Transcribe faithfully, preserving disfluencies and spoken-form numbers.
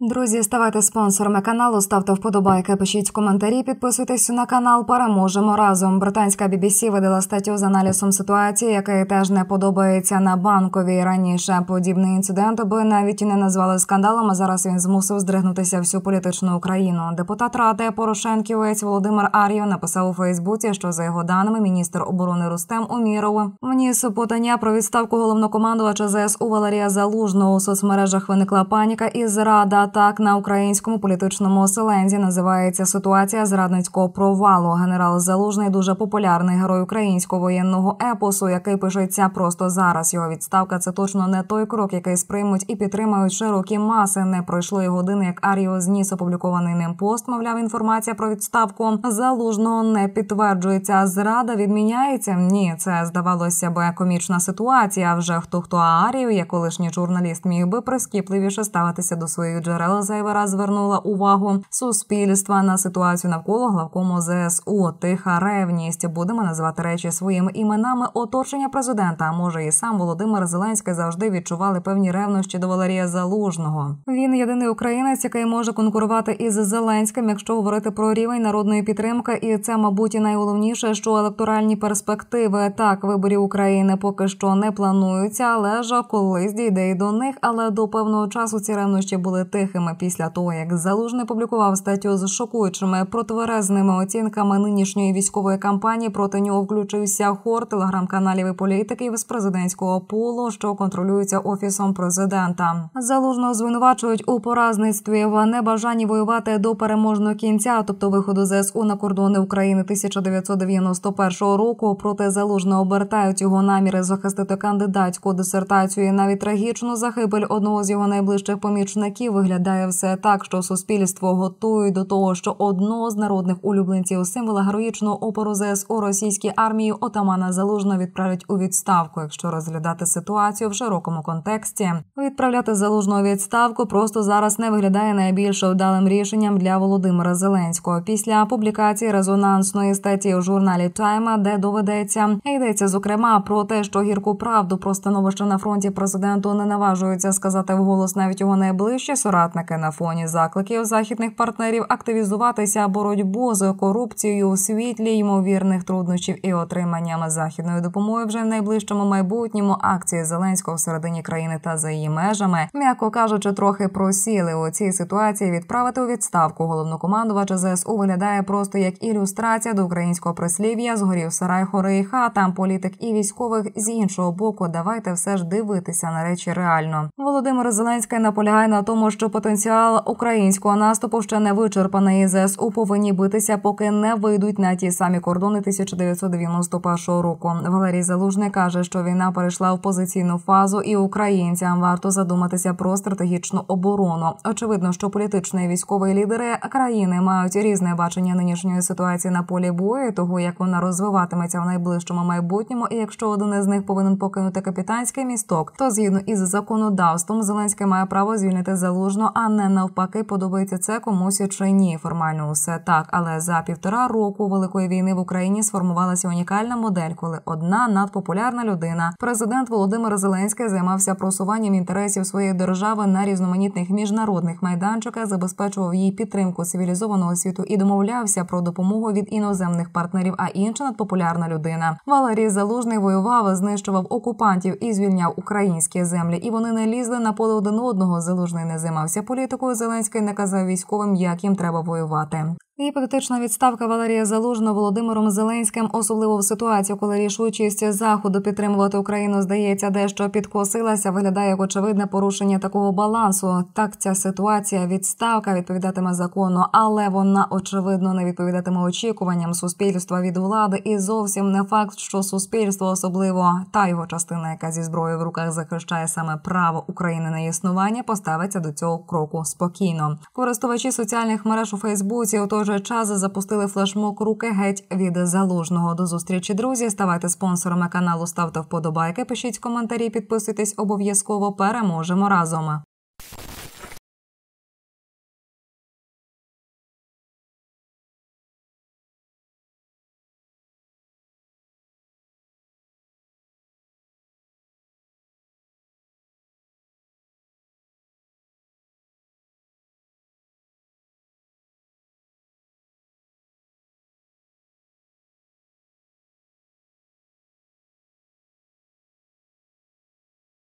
Друзі, ставайте спонсорами каналу, ставте вподобайки, пишіть коментарі, підписуйтесь на канал, переможемо разом. Британська бі бі сі видала статтю з аналізом ситуації, яка теж не подобається на Банковій. Раніше подібний інцидент би навіть і не назвали скандалом, а зараз він змусив здригнутися всю політичну Україну. Депутат Ради Порошенківець Володимир Ар'єв написав у Фейсбуці, що за його даними міністр оборони Рустем Умєров вніс подання про відставку головнокомандувача зе ес у Валерія Залужного. У соцмережах виникла паніка і зрада. Так, на українському політичному слензі називається ситуація зрадницького провалу. Генерал Залужний – дуже популярний герой українського воєнного епосу, який пишеться просто зараз. Його відставка – це точно не той крок, який сприймуть і підтримають широкі маси. Не пройшло й години, як Ар'єв зніс опублікований ним пост. Мовляв, інформація про відставку Залужного не підтверджується. Зрада відміняється? Ні, це, здавалося б, комічна ситуація. Вже хто-хто, а Ар'єв, як колишній журналіст, міг би прискіпливіше ставитися до своїх джерел. Зайвий раз звернула увагу суспільства на ситуацію навколо главкому зе ес у. Тиха ревність. Будемо називати речі своїми іменами. Оточення президента, а може і сам Володимир Зеленський завжди відчували певні ревнощі до Валерія Залужного. Він єдиний українець, який може конкурувати із Зеленським, якщо говорити про рівень народної підтримки. І це, мабуть, і найголовніше, що електоральні перспективи. Так, виборів України поки що не плануються, але ж колись дійде й до них. Але до певного часу ці ревнощі були тихими. Після того, як Залужний публікував статтю з шокуючими протверезними оцінками нинішньої військової кампанії, проти нього включився хор телеграм-каналів і політиків з президентського пулу, що контролюється Офісом президента. Залужного звинувачують у поразництві, в небажанні воювати до переможного кінця, тобто виходу зе ес у на кордони України тисяча дев'ятсот дев'яносто першого року. Проти Залужного обертають його наміри захистити кандидатську дисертацію і навіть трагічну загибель одного з його найближчих помічників. Виглядає все так, що суспільство готують до того, що одного з народних улюбленців, символа героїчного опору зе ес у російській армії, отамана Залужного, відправлять у відставку. Якщо розглядати ситуацію в широкому контексті, відправляти Залужного у відставку просто зараз не виглядає найбільш вдалим рішенням для Володимира Зеленського. Після публікації резонансної статті у журналі Тайма, де доведеться, йдеться зокрема про те, що гірку правду про становище на фронті президенту не наважуються сказати вголос навіть його найближчі соратники. На фоні закликів західних партнерів активізуватися боротьбу з корупцією у світлі ймовірних труднощів і отриманням західної допомоги вже в найближчому майбутньому, акції Зеленського всередині країни та за її межами, м'яко кажучи, трохи просіли. У цій ситуації відправити у відставку головнокомандувача зе ес у виглядає просто як ілюстрація до українського прислів'я «Згорів сарай, хори і хата». Політик і військових з іншого боку, давайте все ж дивитися на речі реально. Володимир Зеленський наполягає на тому, що потенціал українського наступу ще не вичерпаний. зе ес у повинні битися, поки не вийдуть на ті самі кордони тисяча дев'ятсот дев'яносто першого року. Валерій Залужний каже, що війна перейшла в позиційну фазу і українцям варто задуматися про стратегічну оборону. Очевидно, що політичні і військові лідери країни мають різне бачення нинішньої ситуації на полі бою, того, як вона розвиватиметься в найближчому майбутньому, і якщо один із них повинен покинути капітанський місток, то згідно із законодавством Зеленський має право звільнити Залужного, а не навпаки, подобається це комусь чи ні. Формально усе так, але за півтора року Великої війни в Україні сформувалася унікальна модель, коли одна надпопулярна людина, президент Володимир Зеленський, займався просуванням інтересів своєї держави на різноманітних міжнародних майданчиках, забезпечував їй підтримку цивілізованого світу і домовлявся про допомогу від іноземних партнерів, а інша надпопулярна людина, Валерій Залужний, воював, знищував окупантів і звільняв українські землі, і вони не лізли на поле один одного. Залужний не займався політикою, Зеленський не казав військовим, як їм треба воювати. Гіпотетична відставка Валерія Залужного Володимиром Зеленським, особливо в ситуації, коли рішучість Заходу підтримувати Україну, здається, дещо підкосилася, виглядає як очевидне порушення такого балансу. Так, ця ситуація, відставка, відповідатиме закону, але вона, очевидно, не відповідатиме очікуванням суспільства від влади. І зовсім не факт, що суспільство, особливо та його частина, яка зі зброєю в руках захищає саме право України на існування, поставиться до цього кроку спокійно. Користувачі соціальних мереж у Фейсбуці, отож, вже час запустили флешмоб «Руки геть від Залужного». До зустрічі, друзі. Ставайте спонсорами каналу, ставте вподобайки, пишіть коментарі, підписуйтесь обов'язково. Переможемо разом.